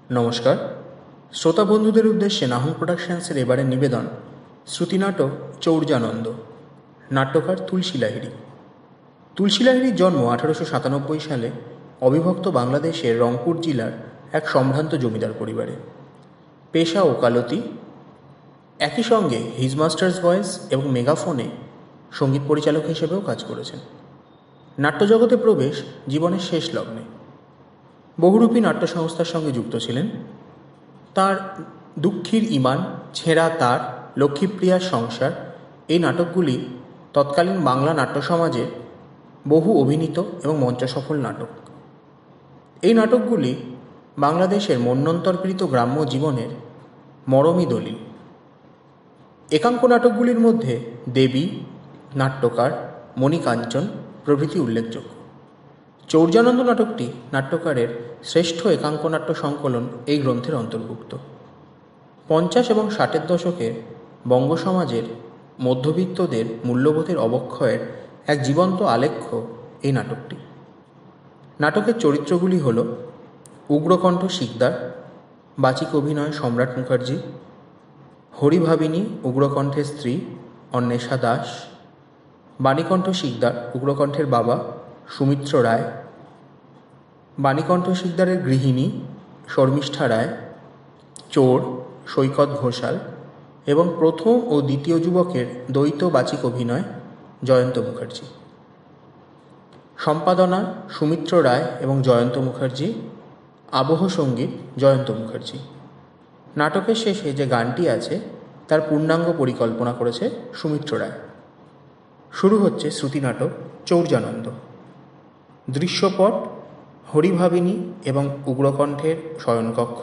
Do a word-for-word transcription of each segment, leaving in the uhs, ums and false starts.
নমস্কার শ্রোতা বন্ধুদের উদ্দেশ্যে নাহং প্রোডাকশনসের এবারের নিবেদন শ্রুতিনাটক চৌর্যানন্দ। নাট্যকার তুলসী লাহিড়ী। তুলসী লাহিড়ীর জন্ম আঠারোশো সাতানব্বই সালে অবিভক্ত বাংলাদেশের রংপুর জেলার এক সম্ভ্রান্ত জমিদার পরিবারে। পেশা ওকালতি, একই সঙ্গে হিজ মাস্টার্স ভয়েস এবং মেগাফোনে সঙ্গীত পরিচালক হিসেবেও কাজ করেছেন। নাট্যজগতে প্রবেশ জীবনের শেষ লগ্নে। বহুরূপী নাট্য সংস্থার সঙ্গে যুক্ত ছিলেন। তার দুঃখীর ইমান, ছেঁড়া তার, লক্ষ্মীপ্রিয়ার সংসার এই নাটকগুলি তৎকালীন বাংলা নাট্য সমাজের বহু অভিনীত এবং মঞ্চসফল নাটক। এই নাটকগুলি বাংলাদেশের মন্বন্তরকৃত গ্রাম্য জীবনের মরমী দলিল। একাঙ্ক নাটকগুলির মধ্যে দেবী, নাট্যকার, মণিকাঞ্চন প্রভৃতি উল্লেখযোগ্য। চৌর্যানন্দ নাটকটি নাট্যকারের শ্রেষ্ঠ একাঙ্ক নাট্য সংকলন এই গ্রন্থের অন্তর্ভুক্ত। পঞ্চাশ এবং ষাটের দশকের বঙ্গ সমাজের মধ্যবিত্তদের মূল্যবোধের অবক্ষয়ের এক জীবন্ত আলেখ্য এই নাটকটি। নাটকের চরিত্রগুলি হল উগ্রকণ্ঠ শিকদার, বাচিক অভিনয় সম্রাট মুখার্জি, হরিভাবিনী উগ্রকণ্ঠের স্ত্রী অন্বেষা দাস, বাণীকণ্ঠ শিকদার উগ্রকণ্ঠের বাবা সুমিত্র রায়, বাণীকণ্ঠ শিকদারের গৃহিণী শর্মিষ্ঠা রায়, চোর সৈকত ঘোষাল এবং প্রথম ও দ্বিতীয় যুবকের দ্বৈত বাচিক অভিনয় জয়ন্ত মুখার্জি। সম্পাদনা সুমিত্র রায় এবং জয়ন্ত মুখার্জি। আবহ সঙ্গীত জয়ন্ত মুখার্জি। নাটকের শেষে যে গানটি আছে তার পূর্ণাঙ্গ পরিকল্পনা করেছে সুমিত্র রায়। শুরু হচ্ছে শ্রুতি নাটক চৌর্যানন্দ। দৃশ্যপট হরিভাবিনী এবং উগ্রকণ্ঠের শয়নকক্ষ।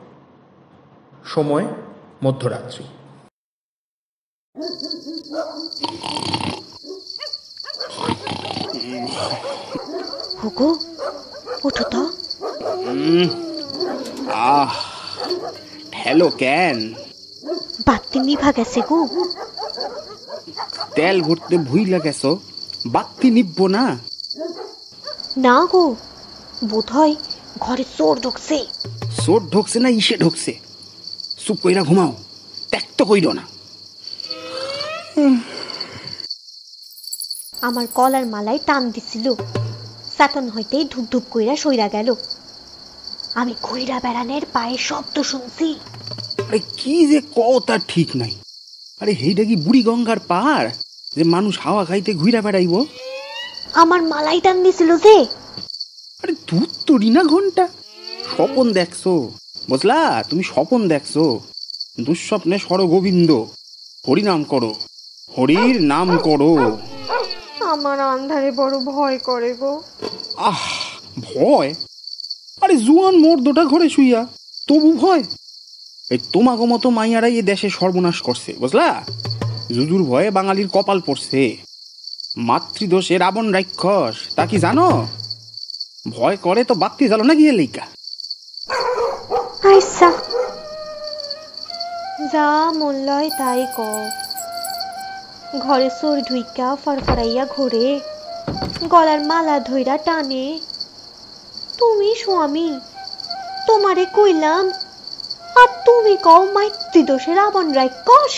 সময় মধ্যরাত্রি। হুগো, ওঠো তো। আহ হ্যালো, কেন বাতি নিভা গেছে গো। তেল ভরতে ভুইলা গেছো, বাতি নিববো না? না গো, বোধ হয় ঘরে চোর ঢুকছে। চোর ঢুকছে না ইসে ঢুকছে? চুপ কইরা ঘুমাও, ত্যাক্ত কইর না। আমার কলার মালায় টান দিছিল, সাতন হইতেই ধুপ ধুপ কইরা সইরা গেল। আমি ঘুইরা বেড়ানের পায়ে শব্দ শুনছি। আরে কি যে কও তার ঠিক নাই। আরে হেইটা কি বুড়ি গঙ্গার পার যে মানুষ হাওয়া খাইতে ঘুইরা বেড়াইব? আমার মালাই টান দিছিল যে। আরে দুধ তোরি না ঘন্টা, স্বপন দেখছো বুঝলা? তুমি স্বপন দেখছো। দুঃস্বপ্নে সর গোবিন্দ, হরিনাম করো, হরির নাম করো। আমার আন্ধারে বড় ভয় করে গো। আহ ভয়? আরে জুয়ান মর্দটা ঘরে শুইয়া তবু ভয়? এই তোমাগো মতো মাইয়ারাই এ দেশে সর্বনাশ করছে বুঝলা। জুজুর ভয়ে বাঙালির কপাল পড়ছে। মাতৃদোষে রাবণ রাক্ষস, তা কি জানো? ভয় করে তো বাত্তি জ্বালো না গিয়ে লেখা। আচ্ছা, যা মন লয় তাই ক। ঘরে চোর ঢুইকা ফরফরাইয়া ঘোরে, গলার মালা ধইরা টানে। তুমি স্বামী, তোমারে কইলাম, আর তুমি কও মাতৃদোষে রাবণ রাক্ষস।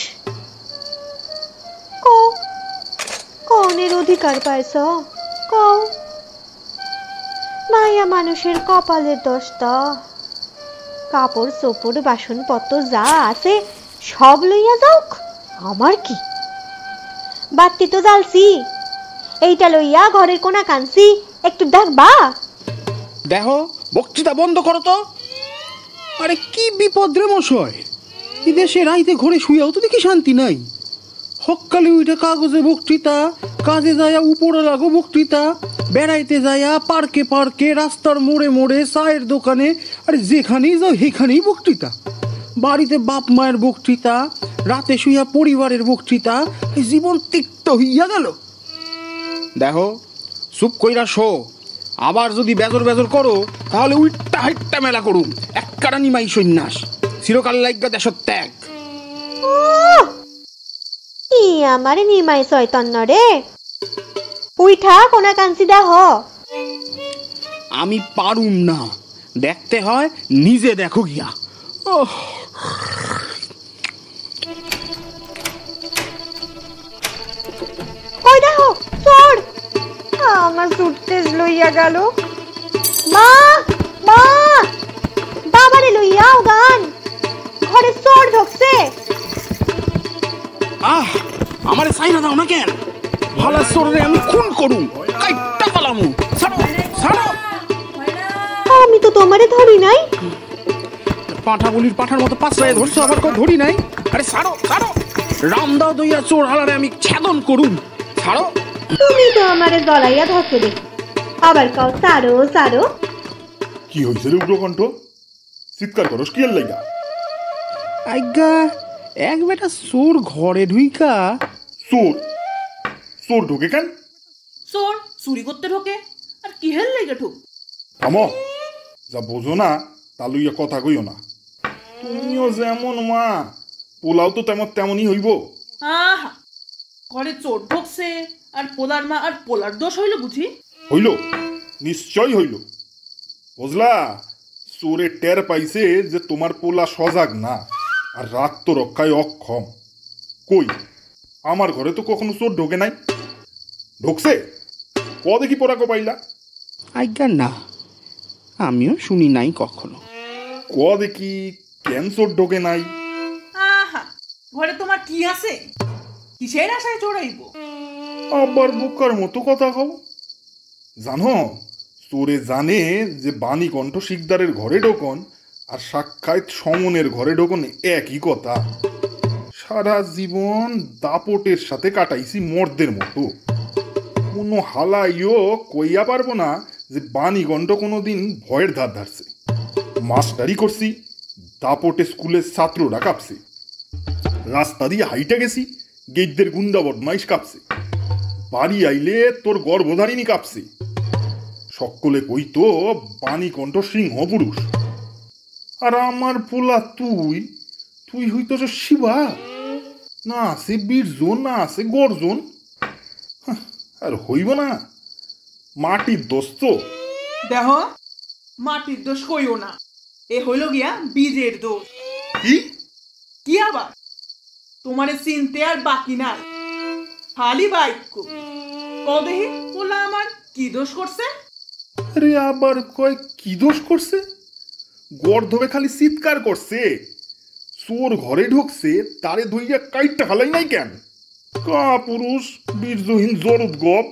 কও, কনের অধিকার পাইছ? কও। মায়া মানুষের কপালের দোষটা। কাপড় চোপড় বাসনপত্র যা আছে সব লইয়া যাওক, আমার কি। বাতি তো জ্বালছি, এইটা লইয়া ঘরের কোনা কানছি, একটু দেখবা? দেখো, বক্তৃতা বন্ধ করো তো। আরে কি বিপদ রে মশাই, এই দেশে রাইতে ঘরে শুয়াও তো দেখি শান্তি নাই। সকালে উঠে কাগজে বক্তৃতা, কাজে যায়া উপরে লাগো বক্তৃতা, বেড়াইতে যায়া পার্কে পার্কে, রাস্তার মোড়ে মোড়ে, চায়ের দোকানে, আরে যেখানেই যাও সেখানেই বক্তৃতা। বাড়িতে বাপ মায়ের বক্তৃতা, রাতে শুইয়া পরিবারের বক্তৃতা, জীবন তিক্ত হইয়া গেল। দেখো, চুপ কইরা শো। আবার যদি বেজর বেজর করো তাহলে উল্টা হাইট্টা মেলা করুম, এক কাটা নিমাই সন্ন্যাস, চিরকাল লাইগা দেশত ত্যাগ। ই আমার নিমাই চৈতন্য রে, উইঠা কোনা কাঞ্চি দেহ। আমি পারুম না, দেখতে হয় নিজে দেখো গিয়া। ওহ, ওই দেখো চোর, আমার সুটকেস লইয়া গেল। মা মা, বাবারে লইয়াও গান, ঘরে চোর ঢুকছে। আহ, আমারে সাইরা দাও না কেন? ভালো চোরে আমি খুন করুম, কাইটা পালামু। ছাড়ো ছাড়ো। আমি তো তোমারে ধরি নাই। পাঁঠা বলির পাঠার মতো পাঁচড়ায় ধরছো, আবার কেউ ধরি নাই। আরে ছাড়ো ছাড়ো, রামদাও দইয়া চোর হালারে আমি ছেদন করুম। ছাড়ো। তুমি তো আমারে দলাইয়া ধরতে দেখি, আবার কাও সারো সারো। কি হয়েছে রে উগ্রকণ্ঠ? চিৎকার করস কি এর লাইগা? আজ্ঞা, এক বেটা চোর ঘরে ঢুইকা। চোর? চোর ঢোকে কেন? চোর চুরি করতে ঢোকে, আর কি হেল লেগে ঢুক। থামো, যা বোঝো না তা লইয়া কথা কইও না। তুমিও যেমন মা, পোলাও তো তেমন তেমনই হইব। আহা, ঘরে চোর ঢুকছে আর পোলার মা আর পোলার দোষ হইল বুঝি? হইল, নিশ্চয় হইল। বুঝলা, চোরে টের পাইছে যে তোমার পোলা সজাগ না আর রাত তো রক্ষায় অক্ষম। কই, আমার ঘরে তো কখনো চোর ঢোকে নাই। ঢুকছে? ক দেখি পোড়া কো পাইলা? আজ্ঞা না, আমিও শুনি নাই কখনো। ক দেখি কেন চোর ঢোকে নাই? আহা, ঘরে তোমার কি আছে? কিসের আশায় চোরাইব? আবার বোকার মতো কথা কও। জানো, চোরে জানে যে বাণীকণ্ঠ শিকদারের ঘরে ঢোকন আর সাক্ষাৎ সমনের ঘরে ঢোকন একই কথা। সারা জীবন দাপটের সাথে কাটাইছি মর্দের মতো। কোনো হালাইও কইয়া পারবো না যে বাণীকণ্ঠ কোনোদিন ভয়ের ধার ধারছে। মাস্টারি করছি, দাপটে স্কুলের ছাত্ররা কাঁপছে। রাস্তা দিয়ে হাইটে গেছি, গেটদের গুন্ডা বদমাইশ কাঁপছে। বাড়ি আইলে তোর গর্ভধারিণী কাঁপছে। সকলে কইতো বাণীকণ্ঠ সিংহ পুরুষ। আর আমার পোলা তুই, তুই হইতো শিবা, না আছে বীরজন, না আছে গর্জন। আর হইব না, মাটির দোস্ত। দেহ, মাটির দোষ হইও না, এ হইল গিয়া বীজের দোষ। কি কি আবার? তোমারে চিনতে আর বাকি নাই, খালি বাক্য। কদেহি পোলা আমার কি দোষ করছে? আরে আবার কয় কি দোষ করছে? গর্ধবে খালি চিৎকার করছে। চোর ঘরে ঢুকছে, তারে ধইয়া কাইটটা ফেলাই নাই কেন? কা পুরুষ বীরজহীন জরুদ গপ।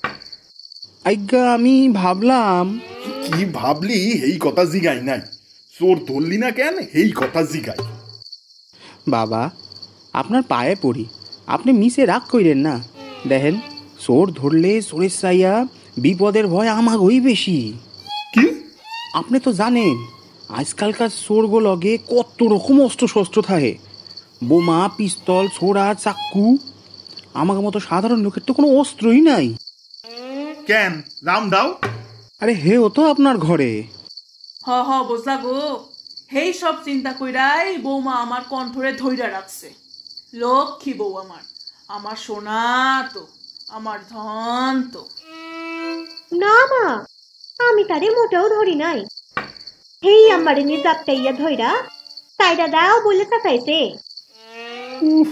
আজ্ঞা, আমি ভাবলাম। কি ভাবলি এই কথা জিগাই নাই? চোর ধরলি না কেন এই কথা জিগাই। বাবা, আপনার পায়ে পড়ি, আপনি মিশে রাগ কইরেন না। দেখেন, চোর ধরলে চোরের চাইয়া বিপদের ভয় আমাগই বেশি। কি? আপনি তো জানেন আজকালকার চোরগো লগে কত রকম অস্ত্র শস্ত্র থাকে, বোমা, পিস্তল, ছোড়া, চাক্কু। আমাকে মতো সাধারণ লোকের তো কোনো অস্ত্রই নাই। কেন রাম দাও? আরে হেও তো আপনার ঘরে। হ হ বুঝলা গো, হেই সব চিন্তা কইরাই বৌমা আমার কণ্ঠরে ধইরা রাখছে। লক্ষ্মী বউ আমার, আমার সোনা তো, আমার ধন তো। না মা, আমি তারে মোটেও ধরি নাই। হেই আমারে নিয়ে জাপটাইয়া ধইরা তাইরা দাও বলে চাচাইছে। উফ,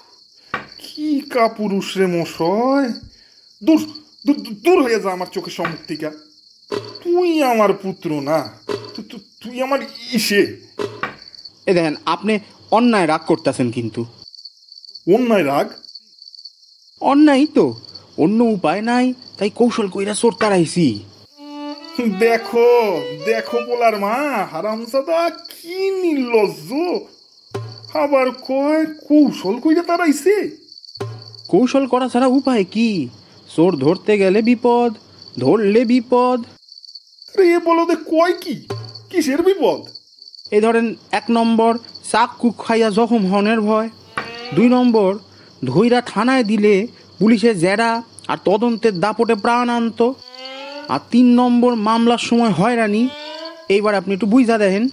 কি কাপুরুষ রে মশয়। দূর দূর দূর হয়ে যা আমার চোখের সম্মুখ থেকে। তুই আমার পুত্র না, তু- তু- তুই আমার ইসে। এ দেখেন, আপনি অন্যায় রাগ করতেছেন কিন্তু। অন্যায় রাগ? অন্যায় তো, অন্য উপায় নাই, তাই কৌশল কইরা চোর তাড়াইছি। দেখো দেখো পোলার মা, হারামজাদা কি নির্লজ্জ। আবার কয় কৌশল কইরা তারাইছে। কৌশল করা ছাড়া উপায় কি? চোর ধরতে গেলে বিপদ, ধরলে বিপদ। রে বলো দে কয় কি? কিসের বিপদ? এই ধরেন, এক নম্বর চাক্কু খাইয়া জখম হনের ভয়। দুই নম্বর, ধইরা থানায় দিলে পুলিশের জেরা আর তদন্তের দাপটে প্রাণ আনত। আর তিন নম্বর, মামলার সময় হয়রানি। এইবার আপনি একটু বুঝা দেখেন।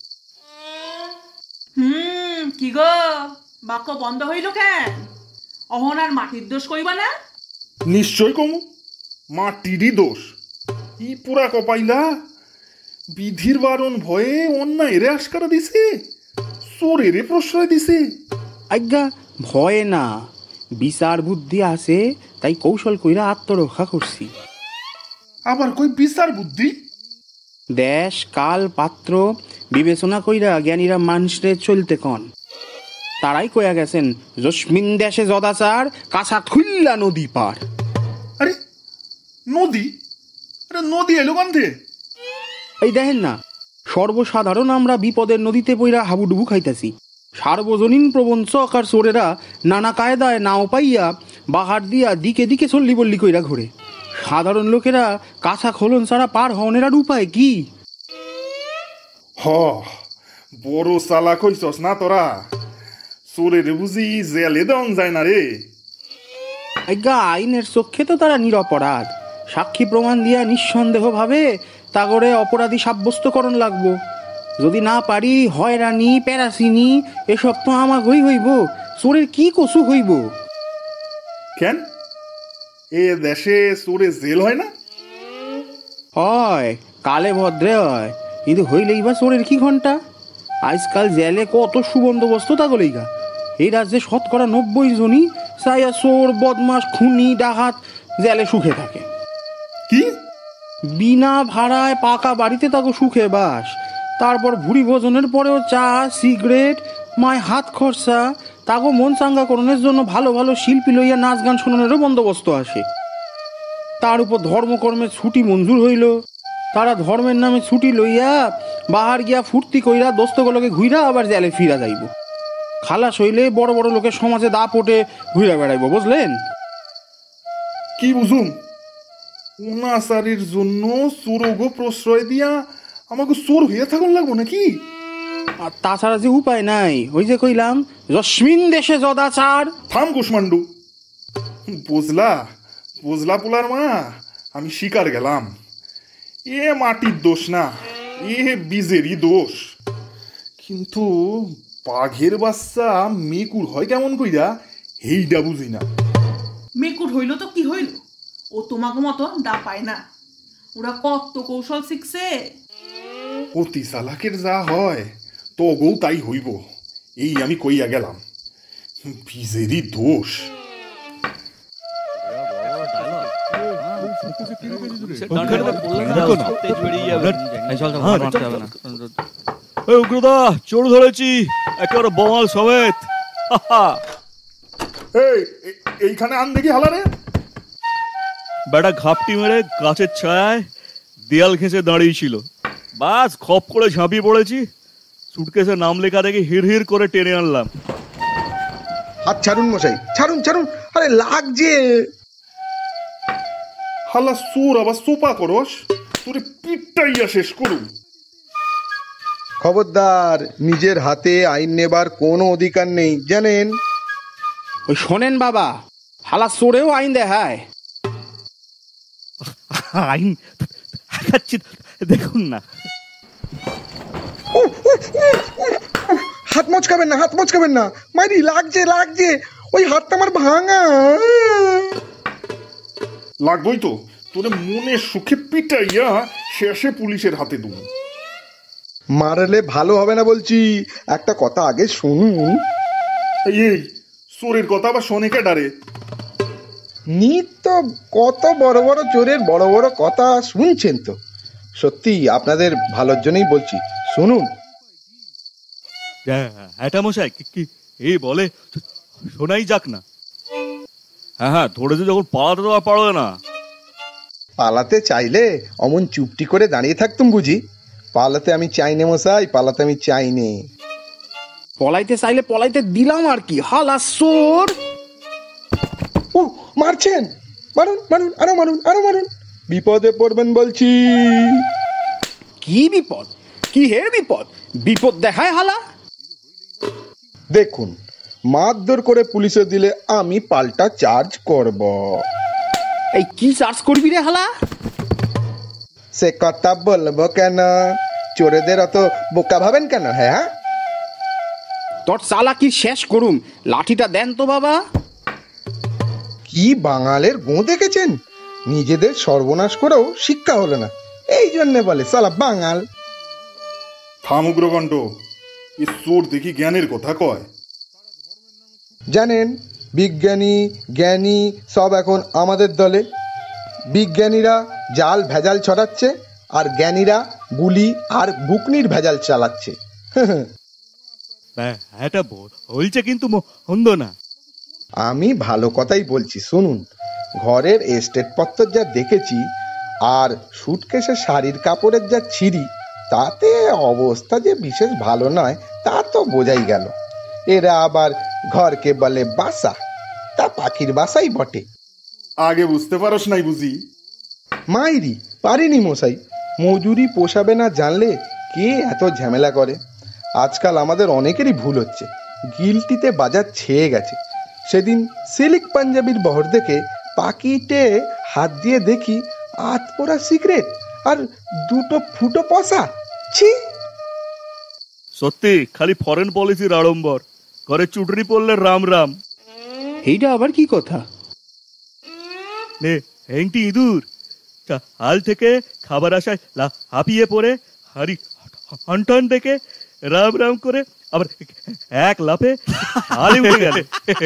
হুম, কি গো, বাক্য বন্ধ হইল কেন? অহন আর মাটির দোষ কইবা না? নিশ্চয় কমু, মাটিরই দোষ। ই পুরা কপাইলা, বিধির বারণ ভয়ে অন্যায় এরে আশকারা দিছে, চোরেরে প্রশ্রয় দিছে। আজ্ঞা ভয়ে না, বিচার বুদ্ধি আছে তাই কৌশল কইরা আত্মরক্ষা করছি। আবার কই বিচার বুদ্ধি? দেশ কাল পাত্র বিবেচনা কইরা জ্ঞানীরা মানুষরে চলতে কন। তারাই কইয়া গেছেন জস্মিন দেশে জদাচার, কাছা খুল্লা নদী পার। আরে নদী, আরে নদী এলো কান্তে? এই দেখেন না, সর্বসাধারণ আমরা বিপদের নদীতে পইরা হাবুডুবু খাইতেছি। সার্বজনীন প্রবঞ্চক আর চোরেরা নানা কায়দায় নাও পাইয়া বাহার দিয়া দিকে দিকে চল্লি বল্লি কইরা ঘুরে। সাধারণ লোকেরা কাছা খোলন ছাড়া পার হওয়ার আর উপায় কি? হ, বড় চালাক হইছস না তোরা। চোরেরে বুঝি জেলে দেওয়া যায় না রে? আজ্ঞা আইনের চোখে তো তারা নিরপরাধ। সাক্ষী প্রমাণ দিয়া নিঃসন্দেহ ভাবে তা করে অপরাধী সাব্যস্তকরণ লাগবো। যদি না পারি হয়রানি প্যারাসিনি এসব তো আমাগই হইব, চোরের কি কসু হইব? কেন এ দেশে চোরে জেল হয় না? হয়, কালে ভদ্রে হয়, কিন্তু হইলেই বা চোরের কি ঘন্টা? আজকাল জেলে কত সুবন্দোবস্ত তা গলেইগা। এই রাজ্যে শতকরা নব্বই জনই চাইয়া চোর বদমাস খুনি ডাকাত জেলে সুখে থাকে। কি বিনা ভাড়ায় পাকা বাড়িতে তাকে সুখে বাস, তারপর ভুড়ি ভোজনের পরেও চা সিগারেট মায় হাত খরচা, তাকে মন চাঙ্গাকরণের জন্য ভালো ভালো শিল্পী লইয়া নাচ গান শোনানোরও বন্দোবস্ত আসে। তার উপর ধর্মকর্মের ছুটি মঞ্জুর হইল, তারা ধর্মের নামে ছুটি লইয়া বাহার গিয়া ফুর্তি কইরা দোস্তগুলোকে ঘুইরা আবার জেলে ফিরা যাইব। খালাস হইলে বড় বড় লোকের সমাজে দা পটে ঘুরে বেড়াইব, বুঝলেন? কি বুঝুম? অনাচারের জন্য চোরগো প্রশ্রয় দিয়া আমাকে চোর হইয়া থাকুন লাগবো নাকি? আর তাছাড়া যে উপায় নাই, ওই যে কইলাম জস্মিন দেশে জদাচার। থাম কুষ্মান্ডু, বুঝলা বুঝলা পোলার মা, আমি শিকার গেলাম। এ মাটির দোষ না, এ বীজেরই দোষ। কিন্তু বাঘের বাচ্চা মেকুর হয় কেমন কইরা এইটা বুঝি না। মেকুর হইল তো কি হইল, ও তোমাকে মতো ডা পায় না। ওরা কত কৌশল শিখছে। অতি চালাকের যা হয় তগও তাই হইব, এই আমি কইয়া গেলাম। বীজেরই দোষ। উগ্রদা চোর ধরেছি একেবারে বমাল সমেত। এইখানে আন দেখি হালারে। বেটা ঘাপটি মেরে গাছের ছায়ায় দেয়াল ঘেঁষে দাঁড়িয়েছিল, বাস খপ করে ঝাঁপিয়ে পড়েছি। সুটকেসে নাম লেখা দেখে হির হির করে টেনে আনলাম। হাত ছাড়ুন মশাই, ছাড়ুন ছাড়ুন, আরে লাগছে। হালা চোর আবার সোপা করস, তোরে পিটাইয়া শেষ করুন। খবরদার, নিজের হাতে আইন নেবার কোনো অধিকার নেই, জানেন? ওই শোনেন বাবা, হালা চোরেও আইন দেখায়। আইন দেখুন না। হাত মচকাবেন না, হাত মচকাবেন না, মাইরি লাগছে লাগছে, ওই হাতটা আমার ভাঙা। লাগবই তো, তোরে মনে সুখে পিটাইয়া শেষে পুলিশের হাতে দেব। মারলে ভালো হবে না বলছি, একটা কথা আগে শুনুন। এই চোরের কথা আবার শোনে কে ডারে? নিত্য কত বড় বড় চোরের বড় বড় কথা শুনছেন তো, সত্যি আপনাদের ভালোর জন্যই বলছি, শুনুন। হ্যাঁ মশাই, কি এই বলে শোনাই যাক না। হ্যাঁ হ্যাঁ ধরেছে যখন পালাতে দেওয়া পারবে না। পালাতে চাইলে অমন চুপটি করে দাঁড়িয়ে থাকতুম বুঝি? পালাতে আমি চাইনে মশাই, পালাতে আমি চাইনে। পলাইতে চাইলে পলাইতে দিলাম আর কি, হালা চোর। ও মারছেন, মারুন মারুন, আরো মারুন আরো মারুন, বিপদে পড়বেন বলছি। কি বিপদ? কি হে বিপদ? বিপদ দেখায় হালা। দেখুন, মারধর করে পুলিশে দিলে আমি পাল্টা চার্জ করব। এই কি চার্জ করবি রে হালা? সে কথা বলবো কেন? চোরেদের অত বোকা ভাবেন কেন? হ্যাঁ, তোর চালাকি শেষ করুম, লাঠিটা দেন তো বাবা। কি বাঙালের গো দেখেছেন, নিজেদের সর্বনাশ করেও শিক্ষা হলো না, এই জন্য বলে সালা বাঙাল। থাম উগ্রকণ্ঠ, এ চোর দেখি জ্ঞানের কথা কয়। জানেন, বিজ্ঞানী জ্ঞানী সব এখন আমাদের দলে। বিজ্ঞানীরা জাল ভেজাল ছড়াচ্ছে, আর জ্ঞানীরা গুলি আর বুকনির ভেজাল চালাচ্ছে। এটা বলছে কিন্তু মন্দ না। আমি ভালো কথাই বলছি, শুনুন। ঘরের এস্টেট পত্র যা দেখেছি, আর সুটকেসের শাড়ির কাপড়ের যা ছিঁড়ি, তাতে অবস্থা যে বিশেষ ভালো নয় তা তো বোঝাই গেল। এরা আবার ঘরকে বলে বাসা, তা পাখির বাসাই বটে। আগে বুঝতে পারস নাই বুঝি? মাইরি পারিনি মশাই, মজুরি পোষাবে না জানলে কে এত ঝামেলা করে। আজকাল আমাদের অনেকেরই ভুল হচ্ছে, গিলটিতে বাজার ছেয়ে গেছে। সেদিন সিল্ক পাঞ্জাবির বহর দেখে পাকিটে হাত দিয়ে দেখি আত পোড়া সিগারেট আর দুটো ফুটো পয়সা। ছি, সত্যি খালি ফরেন পলিসির আড়ম্বর, ঘরে চুটরি পড়লে রাম রাম। এইটা আবার কি কথা? নে হেংটি ইঁদুর, হাল থেকে খাবার আসায় হাঁপিয়ে পড়ে হাড়ি হনটন দেখে রাম রাম করে আবার এক লাফে হালি উঠে গেল।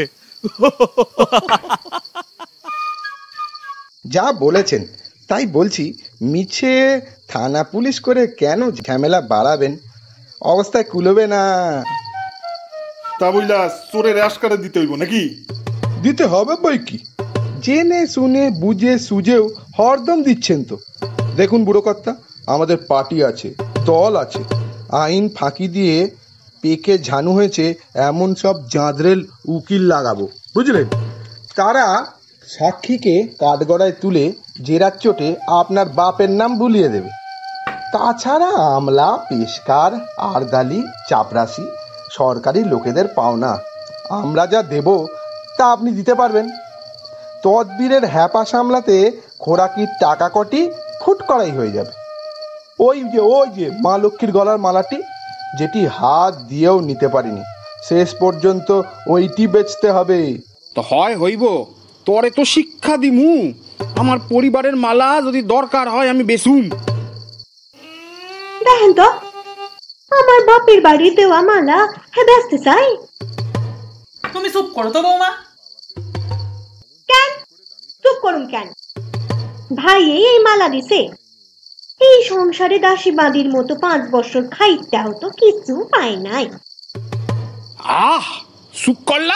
যা বলেছেন তাই বলছি, মিছে থানা পুলিশ করে কেন ঝামেলা বাড়াবেন? অবস্থায় কুলবে না। তা বইলা চোরের আশকারে দিতে হইব নাকি? দিতে হবে বই কি, জেনে শুনে বুঝে সুঝেও হরদম দিচ্ছেন তো। দেখুন বুড়োকর্তা, আমাদের পার্টি আছে, দল আছে, আইন ফাঁকি দিয়ে পেকে ঝানু হয়েছে এমন সব জাঁদরেল উকিল লাগাবো, বুঝলেন? তারা সাক্ষীকে কাঠগড়ায় তুলে জেরার চোটে আপনার বাপের নাম ভুলিয়ে দেবে। তাছাড়া আমলা, পেশকার, আরদালি, চাপরাশি সরকারি লোকেদের পাওনা আমরা যা দেব তা আপনি দিতে পারবেন। তদবিরের হ্যাপা সামলাতে খোরাকির টাকা কটি ফুট করাই হয়ে যাবে। ওই যে ওই যে মা লক্ষ্মীর গলার মালাটি, যেটি হাত দিয়েও নিতে পারিনি, শেষ পর্যন্ত ওইটি বেচতে হবে। তো হয় হইব, তোরে তো শিক্ষা দিমু। আমার পরিবারের মালা যদি দরকার হয় আমি বেচুম। দেখেন তো, আমার বাপের বাড়ি দেওয়া মালা হ্যাঁ বেচতে চাই। তুমি চুপ করো তো বৌমা। কেন চুপ করুন কেন? ভাই এই মালা দিছে, এই সংসারে দাসী বাঁধির মতো পাঁচ বছর খাইতে হতো, কিছু পাই নাই। আহ চুপ করলা।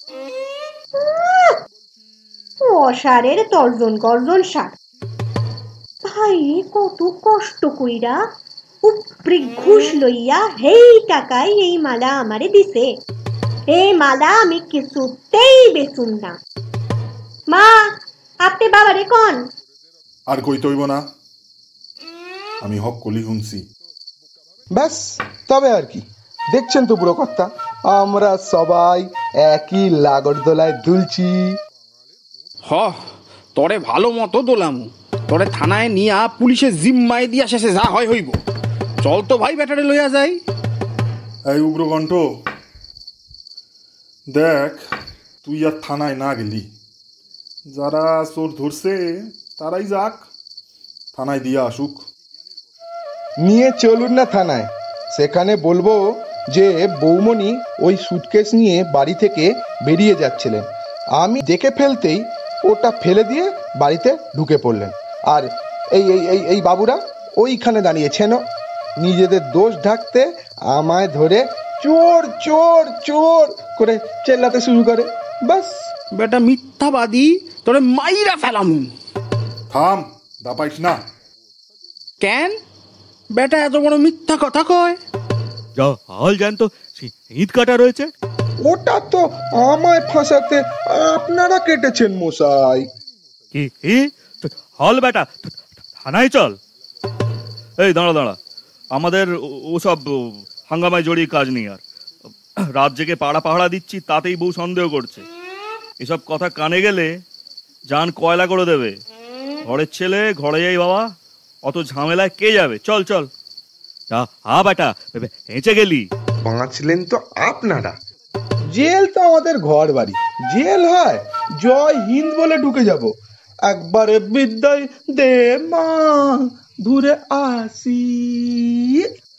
অসারের তর্জন গর্জন সার। ভাই কত কষ্ট কইরা উপরি ঘুষ লইয়া হেই টাকায় এই মালা আমারে দিছে। এই মালা আমি কিছুতেই বেচুম না। মা, আপনি বাবারে কোন? আর কইতে হইব না, আমি হক কলি শুনছি। ব্যাস, তবে আর কি। দেখছেন তো বুড়োকর্তা, আমরা সবাই একই লাগরদোলায় দুলছি। হ, তোরে ভালো মতো দোলামু। তোরে থানায় নিয়া পুলিশের জিম্মায় দিয়া শেষে যা হয় হইব। চল তো ভাই, ব্যাটারে লইয়া যাই। এই উগ্রকণ্ঠ, দেখ তুই আর থানায় না গেলি, যারা চোর ধরছে তারাই যাক, থানায় দিয়ে আসুক। নিয়ে চলুন না থানায়, সেখানে বলবো যে বৌমণি ওই সুটকেস নিয়ে বাড়ি থেকে বেরিয়ে যাচ্ছিলেন, আমি দেখে ফেলতেই ওটা ফেলে দিয়ে বাড়িতে ঢুকে পড়লেন। আর এই এই এই এই বাবুরা ওইখানে দাঁড়িয়েছেন, নিজেদের দোষ ঢাকতে আমায় ধরে চোর চোর চোর করে চেল্লাতে শুরু করে। বাস, বেটা মিথ্যাবাদী, তোরে মাইরা ফেলামু। থাম, দাপাইস না। কেন বেটা এত বড় মিথ্যা কথা কয়? যা হাল জানতো ঈদ কাটা রয়েছে। ওটা তো আমায় ফাঁসাতে আপনারা কেটেছেন মশাই। কি কি হল বেটা, থানায় চল। এই দাঁড়া দাঁড়া, আমাদের ওসব হাঙ্গামায় জড়িয়ে কাজ নেই। আর রাত জেগে পাড়া পাহাড়া দিচ্ছি, তাতেই বউ সন্দেহ করছে। এসব কথা কানে গেলে জান কয়লা করে দেবে। ঘরের ছেলে ঘরে যাই বাবা, অত ঝামেলায় কে যাবে? চল চল। হা বেটা, হেঁচে গেলি। বাঁচলেন তো আপনারা, জেল তো আমাদের ঘর বাড়ি। জেল হয় জয় হিন্দ বলে ঢুকে যাব। একবারে বিদায় দে মা, ঘুরে আসি।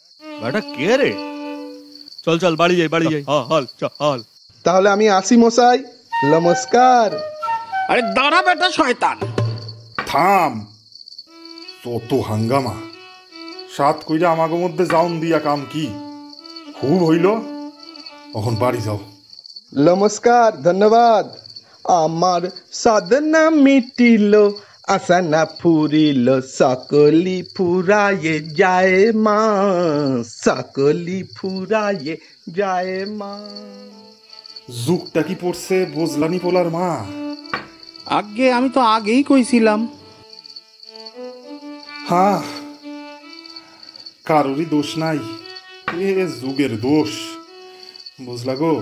বেটা কে রে? চল চল বাড়ি যাই বাড়ি যাই, হল চল। তাহলে আমি আসি মশাই, নমস্কার। আরে দাঁড়া বেটা শয়তান, থাম, তত হাঙ্গামা। সাত কইরা আমাগো মধ্যে যাউন দিয়া কাম কি? খুব হইল, এখন বাড়ি যাও। নমস্কার, ধন্যবাদ। আমার সাধনা মিটিল, আশা না ফুরিল, সকলি ফুরায়ে যায় মা, সকলি ফুরায়ে যায় মা। যুগটা কি পড়ছে বুঝলানি পোলার মা? আগে আমি তো আগেই কইছিলাম। হ্যাঁ, কারোরই দোষ নাই, এ যুগের দোষ, বুঝলা গো?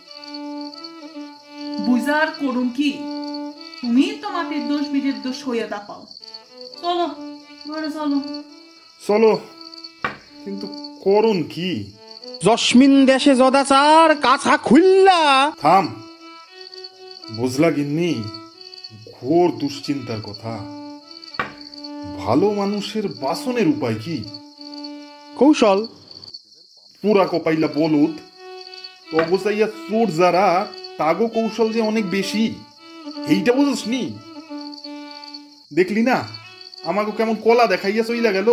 বুঝার করুন কি? তুমি তো মাটির দোষ বীজের দোষ হইয়া দা পাও। চলো ঘরে চলো। চলো, কিন্তু করুন কি? জসমিন দেশে জদাচার কাছা খুললা। থাম, বুঝলা গিন্নি, ঘোর দুশ্চিন্তার কথা। ভালো মানুষের বাসনের উপায় কি? কৌশল। পুরা কপাইলা বলুদ, তগসাইয়া চোর যারা, তাগো কৌশল যে অনেক বেশি, এইটা বুঝস নি? দেখলি না আমাকে কেমন কলা দেখাইয়া চইলা গেল?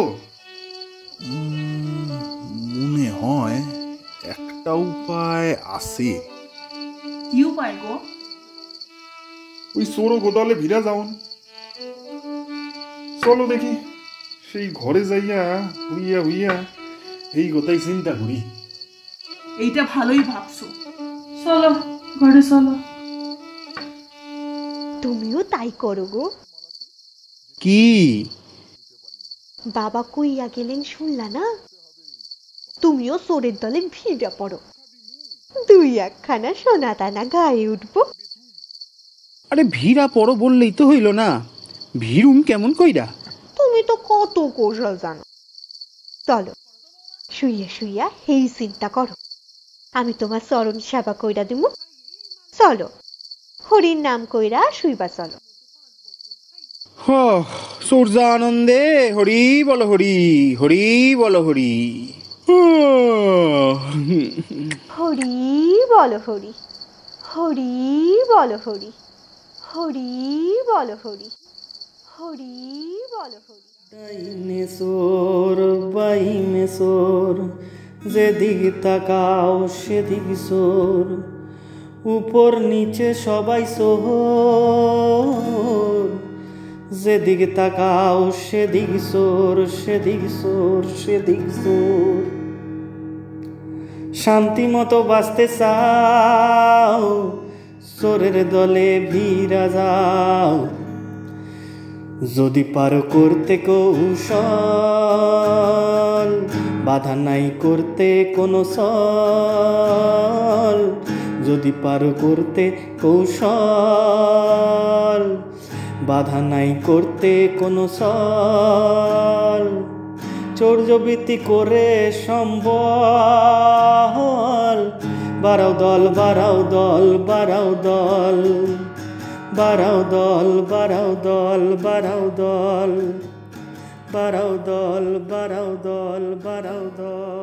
মনে হয় একটা উপায় আছে। কি উপায় গো? ওই চোর গোদালে ভিড়া যাওন। চলো দেখি, সেই ঘরে যাইয়া হইয়া হইয়া এই কথাই চিন্তা করি। এইটা ভালোই ভাবছো, চলো ঘরে চলো। তুমিও তাই করো গো। কি? বাবা কইয়া গেলেন শুনলা না? তুমিও চোরের দলে ভিড়া পড়ো, দুই একখানা সোনা দানা গায়ে উঠবো। আরে ভিড়া পড়ো বললেই তো হইল না, ভিড়ুম কেমন কইরা? তুমি তো কত কৌশল জানো। চলো শুইয়া শুইয়া হেই চিন্তা করো, আমি তোমার চরণ সেবা কইরা দিব। চলো, হরির নাম কইরা শুইবা চলো। সূর্য আনন্দে হরি বল হরি, হরি বল হরি। হরি বল হরি, হরি বল হরি, হরি বল হরি, হরি বল হরি। ডাইনে সোর বাইনে সোর, যেদিক তাকাও সেদিক সোর, উপর নিচে সবাই সোর, যেদিক তাকাও সেদিক সোর, সেদিক সোর, সেদিক সোর। শান্তি মতো বাঁচতে চাও, সোরের দলে ভিড়া যাও। যদি পারো করতে কৌশল, বাধা নাই করতে কোনো সল। যদি পারো করতে কৌশল, বাধা নাই করতে কোনো সল। চৌর্যবৃত্তি করে সম্বল, বাড়াও দল বাড়াও দল বাড়াও দল, বাড়াও দল বাড়াও দল বাড়াও দল, বাড়াও দল বাড়াও দল বাড়াও দল।